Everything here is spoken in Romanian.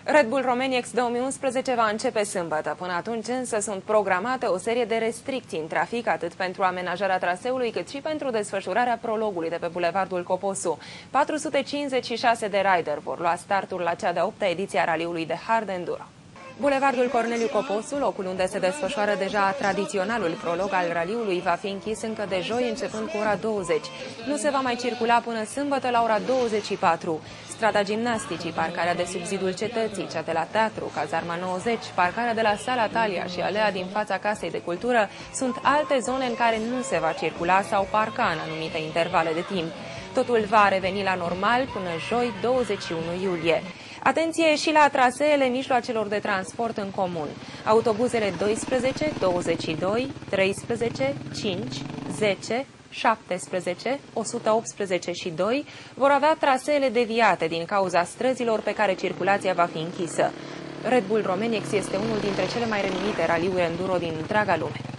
Red Bull Romaniax 2011 va începe sâmbătă. Până atunci însă sunt programate o serie de restricții în trafic, atât pentru amenajarea traseului, cât și pentru desfășurarea prologului de pe Bulevardul Coposu. 456 de rider vor lua startul la cea de-a 8-a ediție a raliului de hard enduro. Bulevardul Corneliu Coposu, locul unde se desfășoară deja tradiționalul prolog al raliului, va fi închis încă de joi, începând cu ora 20. Nu se va mai circula până sâmbătă la ora 24. Strada Gimnasticii, parcarea de sub zidul cetății, cea de la teatru, Cazarma 90, parcarea de la Sala Talia și alea din fața Casei de Cultură sunt alte zone în care nu se va circula sau parca în anumite intervale de timp. Totul va reveni la normal până joi, 21 iulie. Atenție și la traseele mijloacelor de transport în comun. Autobuzele 12, 22, 13, 5, 10, 17, 118 și 2 vor avea traseele deviate din cauza străzilor pe care circulația va fi închisă. Red Bull Romaniax este unul dintre cele mai renumite raliuri enduro din întreaga lume.